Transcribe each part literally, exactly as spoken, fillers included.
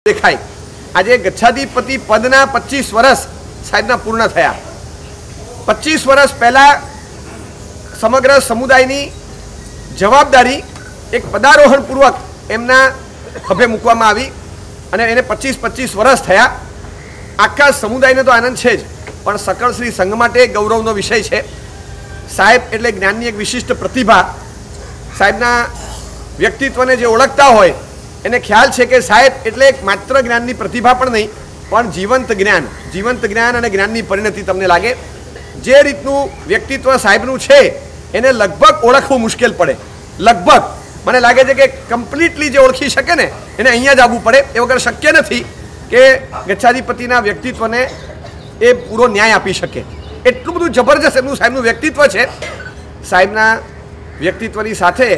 દેખાય. આજે ગચ્છાધિપતિ પદના પચીસ વર્ષ સાહેબના પૂર્ણ થયા. પચીસ વર્ષ પહેલા સમગ્ર સમુદાયની જવાબદારી એક પદારોહણ પૂર્વક એમના ખભે મૂકવામાં આવી અને એને પચીસ પચીસ વર્ષ થયા. આખા સમુદાયને તો આનંદ છે જ, પણ સકળ શ્રી સંઘ માટે ગૌરવનો વિષય છે. સાહેબ એટલે જ્ઞાનની એક વિશિષ્ટ પ્રતિભા. સાહેબના વ્યક્તિત્વને જે ઓળખતા હોય એને ખ્યાલ છે કે સાહેબ એટલે એક માત્ર જ્ઞાનની પ્રતિભા પણ નહીં, પણ જીવંત જ્ઞાન, જીવંત જ્ઞાન અને જ્ઞાનની પરિણતિ તમને લાગે. જે રીતનું વ્યક્તિત્વ સાહેબનું છે એને લગભગ ઓળખવું મુશ્કેલ પડે. લગભગ મને લાગે છે કે કમ્પ્લીટલી જે ઓળખી શકે ને એને અહીંયા જ આવવું પડે. એ વગર શક્ય નથી કે ગચ્છાધિપતિના વ્યક્તિત્વને એ પૂરો ન્યાય આપી શકે. એટલું બધું જબરજસ્ત એમનું સાહેબનું વ્યક્તિત્વ છે. સાહેબના વ્યક્તિત્વની સાથે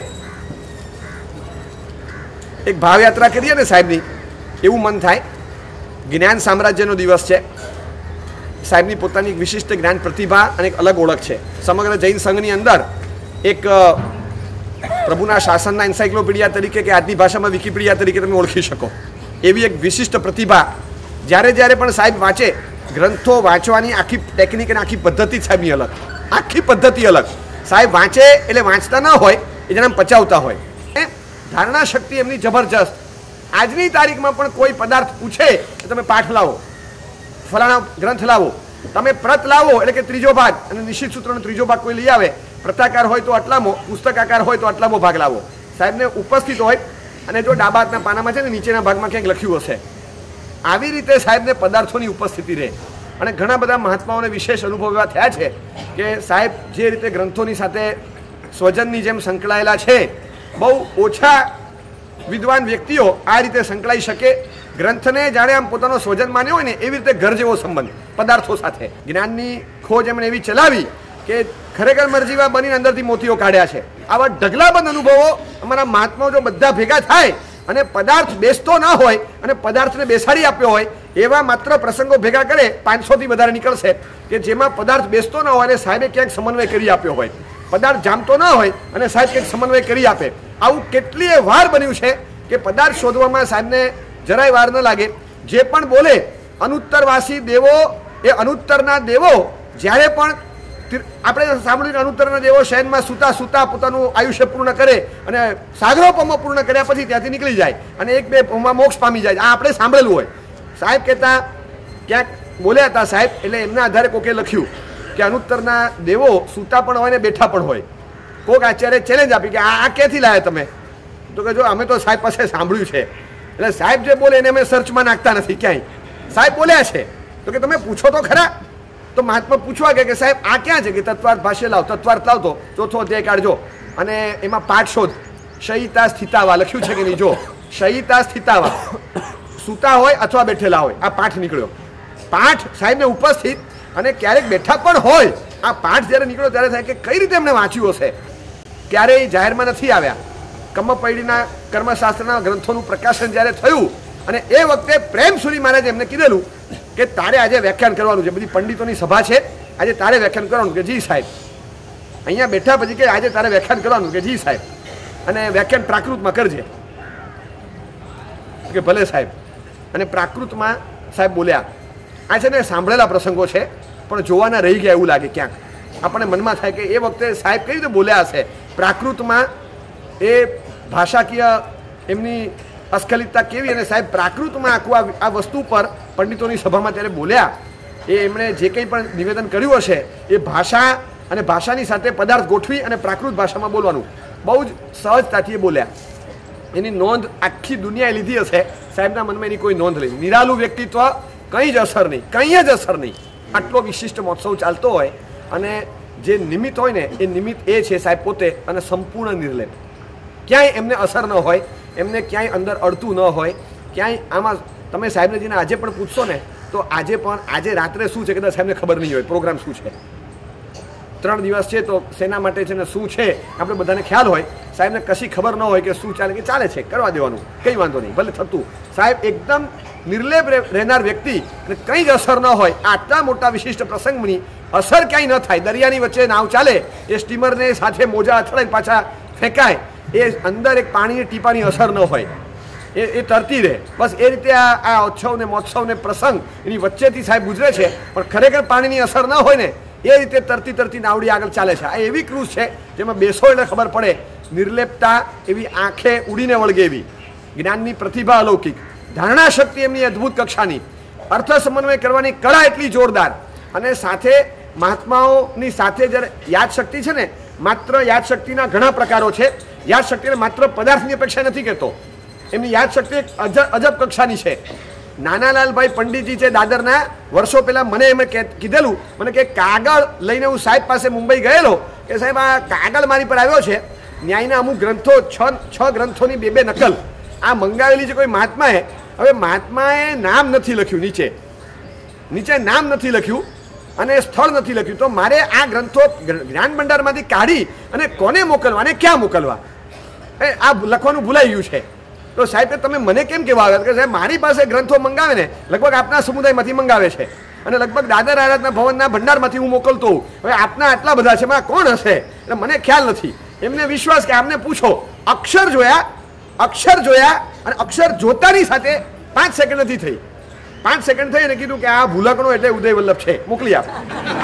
એક ભાવયાત્રા કરીએ ને સાહેબની, એવું મન થાય. જ્ઞાન સામ્રાજ્યનો દિવસ છે. સાહેબની પોતાની એક વિશિષ્ટ જ્ઞાન પ્રતિભા અને એક અલગ ઓળખ છે. સમગ્ર જૈન સંઘની અંદર એક પ્રભુના શાસનના એન્સાઇક્લોપીડિયા તરીકે કે આજની ભાષામાં વિકીપીડિયા તરીકે તમે ઓળખી શકો એવી એક વિશિષ્ટ પ્રતિભા. જ્યારે જ્યારે પણ સાહેબ વાંચે, ગ્રંથો વાંચવાની આખી ટેકનિક અને આખી પદ્ધતિ સાહેબની અલગ, આખી પદ્ધતિ અલગ. સાહેબ વાંચે એટલે વાંચતા ન હોય, એ જણામ પચાવતા હોય. ધારણા શક્તિ એમની જબરજસ્ત. આજની તારીખમાં પણ કોઈ પદાર્થ પૂછે તો તમે પાઠ લાવો, ફલાણા ગ્રંથ લાવો, તમે પ્રત લાવો એટલે કે ત્રીજો ભાગ, અને નિશ્ચિત સૂત્રનો ત્રીજો ભાગ કોઈ લઈ આવે, પ્રતાકાર હોય તો આટલામો, પુસ્તકાકાર હોય તો આટલામો ભાગ લાવો. સાહેબને ઉપસ્થિત હોય અને જો ડાબા હાથના પાનામાં છે ને નીચેના ભાગમાં ક્યાંક લખ્યું હશે. આવી રીતે સાહેબને પદાર્થોની ઉપસ્થિતિ રહે. અને ઘણા બધા મહાત્માઓને વિશેષ અનુભવ એવા થયા છે કે સાહેબ જે રીતે ગ્રંથોની સાથે સ્વજનની જેમ સંકળાયેલા છે, બહુ ઓછા વિદ્વાન વ્યક્તિઓ આ રીતે સંકળાઈ શકે. ગ્રંથને જાણે આમ પોતાનો સ્વજન માન્યો હોય ને એવી રીતે ઘર જેવો સંબંધ પદાર્થો સાથે. જ્ઞાનની ખોજ એમણે એવી ચલાવી કે ખરેખર મરજીવા બનીને અંદરથી મોતીઓ કાઢ્યા છે. આવા ઢગલાબંધ અનુભવો અમારા મહાત્માઓ જો બધા ભેગા થાય અને પદાર્થ બેસતો ના હોય અને પદાર્થને બેસાડી આપ્યો હોય એવા માત્ર પ્રસંગો ભેગા કરે, પાંચસોથી વધારે નીકળશે કે જેમાં પદાર્થ બેસતો ન હોય અને સાહેબે ક્યાંક સમન્વય કરી આપ્યો હોય. પદાર્થ જામતો ન હોય અને સાહેબ કંઈક સમન્વય કરી આપે. આવું કેટલીય વાર બન્યું છે કે પદાર્થ શોધવામાં સાહેબને જરાય વાર ન લાગે. જે પણ બોલે અનુત્તરવાસી દેવો, એ અનુત્તરના દેવો જ્યારે પણ આપણે સાંભળ્યું કે અનુત્તરના દેવો શયનમાં સૂતા સૂતા પોતાનું આયુષ્ય પૂર્ણ કરે અને સાગરોપમો પૂર્ણ કર્યા પછી ત્યાંથી નીકળી જાય અને એક બે પમમાં મોક્ષ પામી જાય. આ આપણે સાંભળેલું હોય. સાહેબ કહેતા ક્યાંક બોલ્યા હતા સાહેબ, એટલે એમના આધારે કોકે લખ્યું કે અનુત્તરના દેવો સૂતા પણ હોય ને બેઠા પણ હોય. કોક આચાર્ય ચેલેન્જ આપી કે આ આ ક્યાંથી લાયા તમે? તો કે જો અમે તો સાહેબ પાસે સાંભળ્યું છે. એટલે સાહેબ જે બોલે એને અમે સર્ચમાં નાખતા નથી ક્યાંય. સાહેબ બોલ્યા છે તો કે તમે પૂછો તો ખરા. તો મહાત્મા પૂછવા કે સાહેબ આ ક્યાં છે? કે તત્વાર્થ ભાષ્ય લાવ, તત્વાર્થ લાવતો ચોથો અધ્યાય કાઢજો અને એમાં પાઠ શોધ. શયિતા સ્થિતાવા લખ્યું છે કે નહીં? જો શયિતા સ્થિતાવા, સૂતા હોય અથવા બેઠેલા હોય, આ પાઠ નીકળ્યો. પાઠ સાહેબને ઉપસ્થિત અને ક્યારેક બેઠા પણ હોય. આ પાઠ જ્યારે નીકળ્યો ત્યારે થાય કે કઈ રીતે એમને વાંચ્યું હશે. ક્યારેય જાહેરમાં નથી આવ્યા. કમ્મપૈડીના કર્મશાસ્ત્રના ગ્રંથોનું પ્રકાશન જ્યારે થયું અને એ વખતે પ્રેમસુરી મહારાજે એમને કીધેલું કે તારે આજે વ્યાખ્યાન કરવાનું છે, બધી પંડિતોની સભા છે, આજે તારે વ્યાખ્યાન કરવાનું. કે જી સાહેબ. અહીંયા બેઠા પછી કે આજે તારે વ્યાખ્યાન કરવાનું. કે જી સાહેબ. અને વ્યાખ્યાન પ્રાકૃતમાં કરજે. કે ભલે સાહેબ. અને પ્રાકૃતમાં સાહેબ બોલ્યા. આ છે ને સાંભળેલા પ્રસંગો છે પણ જોવાના રહી ગયા એવું લાગે ક્યાંક. આપણને મનમાં થાય કે એ વખતે સાહેબ કઈ રીતે બોલ્યા હશે. પ્રાકૃતમાં એ ભાષાકીય એમની અસ્ખલિતતા કેવી, અને સાહેબ પ્રાકૃતમાં આખું આ વસ્તુ પર પંડિતોની સભામાં ત્યારે બોલ્યા. એ એમણે જે કંઈ પણ નિવેદન કર્યું હશે એ ભાષા અને ભાષાની સાથે પદાર્થ ગોઠવી અને પ્રાકૃત ભાષામાં બોલવાનું બહુ જ સહજતાથી એ બોલ્યા. એની નોંધ આખી દુનિયાએ લીધી હશે. સાહેબના મનમાં એની કોઈ નોંધ લઈ. નિરાલું વ્યક્તિત્વ, કંઈ જ અસર નહીં, કંઈ જ અસર નહીં. આટલો વિશિષ્ટ મહોત્સવ ચાલતો હોય અને જે નિમિત્ત હોય ને એ નિમિત્ત એ છે સાહેબ પોતે, અને સંપૂર્ણ નિર્લેપ. ક્યાંય એમને અસર ન હોય, એમને ક્યાંય અંદર અડતું ન હોય ક્યાંય. આમાં તમે સાહેબને જેને આજે પણ પૂછશો ને તો આજે પણ આજે રાત્રે શું છે કદાચ સાહેબને ખબર નહીં હોય. પ્રોગ્રામ શું છે, ત્રણ દિવસ છે તો શેના માટે છે ને શું છે આપણે બધાને ખ્યાલ હોય. સાહેબને કશી ખબર ન હોય કે શું ચાલે, કે ચાલે છે કરવા દેવાનું, કંઈ વાંધો નહીં, ભલે થતું. સાહેબ એકદમ નિર્લેપ રહેનાર વ્યક્તિ અને કંઈ જ અસર ન હોય. આટલા મોટા વિશિષ્ટ પ્રસંગની અસર ક્યાંય ન થાય. દરિયાની વચ્ચે નાવ ચાલે, એ સ્ટીમરને સાથે મોજા અથડાઈને પાછા ફેંકાય, એ અંદર એક પાણીની ટીપાની અસર ન હોય. એ એ તરતી રહે. બસ એ રીતે આ આ ઉત્સવ ને મહોત્સવ ને પ્રસંગ એની વચ્ચેથી સાહેબ ગુજરે છે, પણ ખરેખર પાણીની અસર ન હોય ને એ રીતે તરતી તરતી નાવડી આગળ ચાલે છે. આ એવી ક્રૂઝ છે જેમાં બેસો એટલે ખબર પડે, નિર્લેપતા એવી, આંખે ઉડીને વળગે એવી, જ્ઞાનની પ્રતિભા અલૌકિક, ધારણા શક્તિ એમની અદ્ભુત કક્ષાની, અર્થ સમન્વય કરવાની કળા એટલી જોરદાર, અને સાથે મહાત્માઓની સાથે જ્યારે યાદશક્તિ છે ને, માત્ર યાદશક્તિના ઘણા પ્રકારો છે. યાદશક્તિને માત્ર પદાર્થની અપેક્ષા નથી કહેતો, એમની યાદશક્તિ એક અજબ અજબ કક્ષાની છે. નાનાલાલભાઈ પંડિતજી છે દાદરના, વર્ષો પહેલાં મને એમ કીધેલું, મને કે કાગળ લઈને હું સાહેબ પાસે મુંબઈ ગયેલો, કે સાહેબ આ કાગળ મારી પર આવ્યો છે, ન્યાયના અમુક ગ્રંથો, છ છ ગ્રંથોની બે બે નકલ આ મંગાવેલી છે કોઈ મહાત્માએ. હવે મહાત્માએ નામ નથી લખ્યું, નીચે નીચે નામ નથી લખ્યું અને સ્થળ નથી લખ્યું, તો મારે આ ગ્રંથો જ્ઞાન ભંડારમાંથી કાઢી અને કોને મોકલવા અને ક્યાં મોકલવા, એ આ લખવાનું ભૂલાઈ ગયું છે. તો સાહેબ તમે મને કેમ કહેવા આવ્યા કે સાહેબ મારી પાસે ગ્રંથો મંગાવે ને લગભગ આપના સમુદાયમાંથી મંગાવે છે અને લગભગ દાદર આરાધના ભવનના ભંડારમાંથી હું મોકલતો હોઉં. હવે આપના આટલા બધા છે, એમાં કોણ હશે એટલે મને ખ્યાલ નથી. એમને વિશ્વાસ કે આમને પૂછો. અક્ષર જોયા, અક્ષર જોયા અને અક્ષર જોતાની સાથે પાંચ સેકન્ડ નથી થઈ, પાંચ સેકન્ડ થઈ અને કીધું કે આ ભૂલકણો એટલે ઉદય વલ્લભ છે, મોકલી આપ.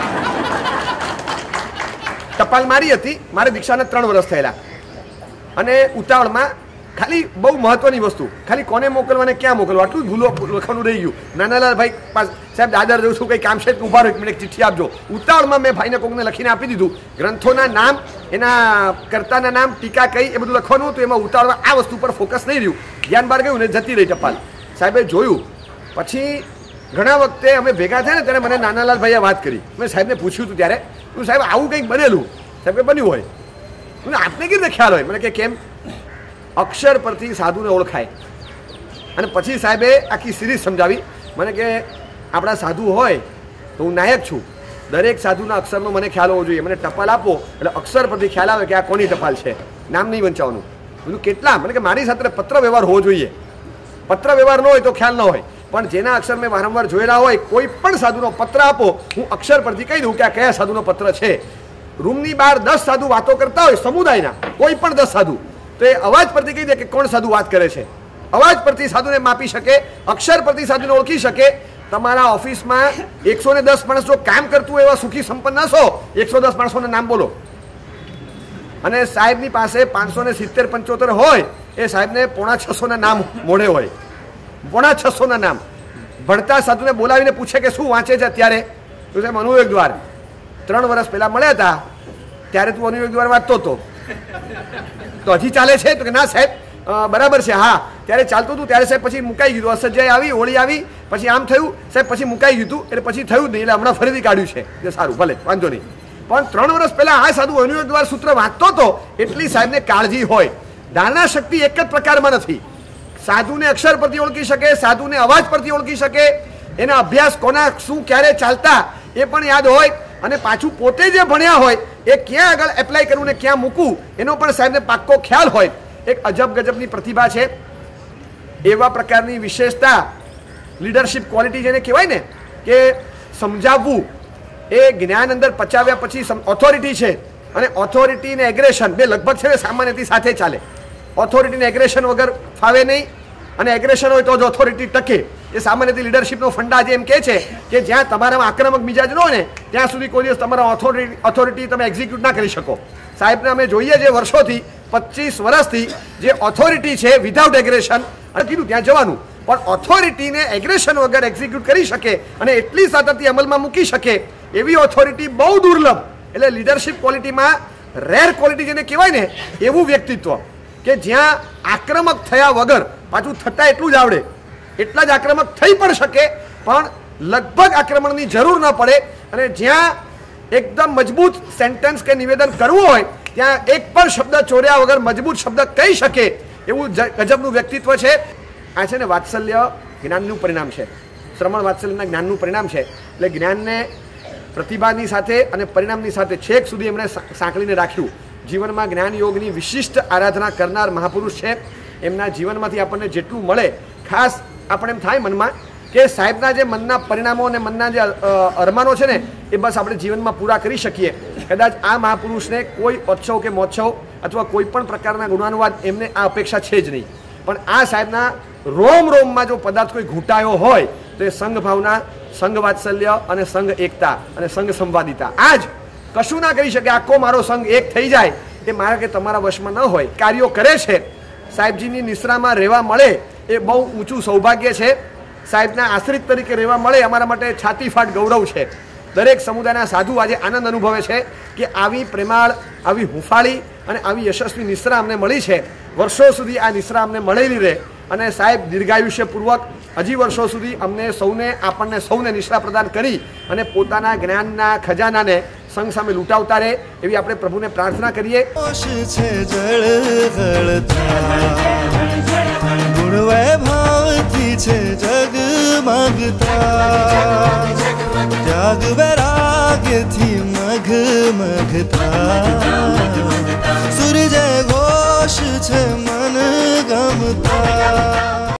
ટપાલ મારી હતી, મારે દીક્ષાના ત્રણ વર્ષ થયેલા, અને ઉતાવળમાં ખાલી બહુ મહત્વની વસ્તુ, ખાલી કોને મોકલવા ને ક્યાં મોકલવા આટલું જ ભૂલો લખવાનું રહી ગયું. નાનાલાલભાઈ પાસે સાહેબ દાદર જઉં છું, કંઈ કામ છે ઉભા રહો, એક મિનિટ ચિઠ્ઠી આપજો. ઉતાવળમાં મેં ભાઈને કોકને લખીને આપી દીધું. ગ્રંથોના નામ, એના કર્તાના નામ, ટીકા કઈ, એ બધું લખવાનું હતું. એમાં ઉતાવળમાં આ વસ્તુ પર ફોકસ નહીં રહ્યું, ધ્યાન બહાર ગયું ને જતી રહી ટપાલ. સાહેબે જોયું. પછી ઘણા વખતે અમે ભેગા થયા ને ત્યારે મને નાનાલાલભાઈએ વાત કરી. મેં સાહેબને પૂછ્યું હતું ત્યારે, હું સાહેબ આવું કંઈક બનેલું, સાહેબ બન્યું હોય, આપને કેવી રીતે ખ્યાલ હોય? મને કે કેમ? અક્ષર પરથી સાધુને ઓળખાય. અને પછી સાહેબે આખી સિરીઝ સમજાવી મને કે આપણા સાધુ હોય તો હું નાયક છું, દરેક સાધુના અક્ષરનો મને ખ્યાલ હોવો જોઈએ. મને ટપાલ આપો એટલે અક્ષર પરથી ખ્યાલ આવે કે આ કોની ટપાલ છે, નામ નહીં વંચાવવાનું. બધું કેટલા? મને કે મારી સાથે પત્ર વ્યવહાર હોવો જોઈએ. પત્ર વ્યવહાર ન હોય તો ખ્યાલ ન હોય, પણ જેના અક્ષર મેં વારંવાર જોયેલા હોય, કોઈ પણ સાધુનો પત્ર આપો, હું અક્ષર પરથી કહી દઉં કે આ કયા સાધુનો પત્ર છે. રૂમની બહાર દસ સાધુ વાતો કરતા હોય, સમુદાયના કોઈ પણ દસ સાધુ, તો એ અવાજ પરથી કહી દે કે કોણ સાધુ વાત કરે છે. અવાજ પરથી સાધુને માપી શકે, અક્ષર પરથી સાધુને ઓળખી શકે. તમારા ઓફિસમાં એકસો ને દસ માણસો કામ કરતું એવા સુખી સંપન્ન હશો, એકસો દસ માણસોના નામ બોલો. અને સાહેબની પાસે પાંચસો ને સિત્તેર પંચોતેર હોય, એ સાહેબને પોણા છસો ના નામ મોઢે હોય, પોણા છસો ના નામ. ભણતા સાધુને બોલાવીને પૂછે કે શું વાંચે છે અત્યારે, તો સાહેબ અનુયોગ દ્વાર, ત્રણ વર્ષ પહેલા મળ્યા હતા ત્યારે તું અનુયોગ દ્વાર વાંચતો હતો, તો હજી ચાલે છે? તો કે ના સાહેબ બરાબર છે, હા ત્યારે ચાલતું હતું, ત્યારે સાહેબ પછી મુકાઈ ગયું. અસજ્જાઈ આવી, હોળી આવી, પછી આમ થયું સાહેબ, પછી મુકાઈ ગયું હતું, એટલે પછી થયું જ નહીં, એટલે હમણાં ફરીથી કાઢ્યું છે. કે સારું, ભલે વાંધો નહીં. પણ ત્રણ વર્ષ પહેલા આ સાધુ અનુયોગ દ્વાર સૂત્ર વાંચતો હતો, એટલી સાહેબને કાળજી હોય. ધારણા શક્તિ એક જ પ્રકારમાં નથી. સાધુને અક્ષર પરથી ઓળખી શકે, સાધુને અવાજ પરથી ઓળખી શકે, એના અભ્યાસ કોના શું ક્યારે ચાલતા એ પણ યાદ હોય, અને પાછું પોતે જે ભણ્યા હોય એ ક્યાં આગળ એપ્લાય કરવું ને ક્યાં મૂકવું એનો પણ સાહેબને પાક્કો ખ્યાલ હોય. એક અજબ ગજબની પ્રતિભા છે. એવા પ્રકારની વિશેષતા, લીડરશિપ ક્વોલિટી જેને કહેવાય ને, કે સમજાવવું એ જ્ઞાન અંદર પચાવ્યા પછી ઓથોરિટી છે. અને ઓથોરિટી ને એગ્રેશન બે લગભગ છે સામાન્યથી સાથે ચાલે. ઓથોરિટીને એગ્રેશન વગર ફાવે નહીં, અને એગ્રેશન હોય તો જ ઓથોરિટી ટકે. એ સામાન્યથી લીડરશિપનો ફંડા જે એમ કહે છે કે જ્યાં તમારામાં આક્રમક મિજાજ ન હોય ને ત્યાં સુધી કોઈ દિવસ તમારા ઓથોરિટી ઓથોરિટી તમે એક્ઝિક્યુટ ના કરી શકો. સાહેબને અમે જોઈએ જે વર્ષોથી, પચીસ વર્ષથી જે ઓથોરિટી છે વિધાઉટ એગ્રેશન, અને કીધું ત્યાં જવાનું, પણ ઓથોરિટીને એગ્રેશન વગર એક્ઝિક્યુટ કરી શકે અને એટલી સાતત્ય અમલમાં મૂકી શકે એવી ઓથોરિટી બહુ દુર્લભ. એટલે લીડરશિપ ક્વોલિટીમાં રેર ક્વોલિટી જેને કહેવાય ને એવું વ્યક્તિત્વ, કે જ્યાં આક્રમક થયા વગર, પાછું થતાં એટલું જ આવડે, એટલા જ આક્રમક થઈ પણ શકે પણ લગભગ આક્રમણની જરૂર ન પડે, અને જ્યાં એકદમ મજબૂત સેન્ટેન્સ કે નિવેદન કરવું હોય ત્યાં એક પણ શબ્દ ચોર્યા વગર મજબૂત શબ્દ કહી શકે એવું ગજબનું વ્યક્તિત્વ છે. આ છે ને વાત્સલ્ય જ્ઞાનનું પરિણામ છે, શ્રમણ વાત્સલ્યના જ્ઞાનનું પરિણામ છે. એટલે જ્ઞાનને પ્રતિભાની સાથે અને પરિણામની સાથે છેક સુધી એમણે સાંકળીને રાખ્યું. જીવનમાં જ્ઞાન યોગની વિશિષ્ટ આરાધના કરનાર મહાપુરુષ છે. એમના જીવનમાંથી આપણને જેટલું મળે, ખાસ આપણે એમ થાય મનમાં કે સાહેબના જે મનના પરિણામો અને મનના જે અરમાનો છે ને એ બસ આપણે જીવનમાં પૂરા કરી શકીએ. કદાચ આ મહાપુરુષને કોઈ ઉત્સવ કે મહોત્સવ અથવા કોઈ પણ પ્રકારના ગુણાનુવાદ એમને આ અપેક્ષા છે જ નહીં. પણ આ સાહેબના રોમ રોમમાં જો પદાર્થ કોઈ ઘૂંટાયો હોય તો એ સંઘ ભાવના, સંઘ વાત્સલ્ય અને સંઘ એકતા અને સંઘ સંવાદિતા. આ જ કશું ના કરી શકે. આખો મારો સંઘ એક થઈ જાય એ મારા કે તમારા વશમાં ન હોય. કાર્યો કરે છે. સાહેબજીની નિશ્રામાં રહેવા મળે એ બહુ ઊંચું સૌભાગ્ય છે. સાહેબના આશ્રિત તરીકે રહેવા મળે અમારા માટે છાતીફાટ ગૌરવ છે. દરેક સમુદાયના સાધુ આજે આનંદ અનુભવે છે કે આવી પ્રેમાળ, આવી હુંફાળી અને આવી યશસ્વી નિશ્રા અમને મળી છે. વર્ષો સુધી આ નિશ્રા અમને મળેલી રહે અને સાહેબ દીર્ઘાયુષ્યપૂર્વક હજી વર્ષો સુધી અમને સૌને, આપણને સૌને નિશ્રા પ્રદાન કરી અને પોતાના જ્ઞાનના ખજાનાને સંઘ સામે લૂંટાવતા રહે એવી આપણે પ્રભુને પ્રાર્થના કરીએ. ભાવથી છે જગમગતા, ત્યાગ વૈરાગ્યથી મઘ મઘતા, સૂર્ય ઘોષ છે મન ગમતા.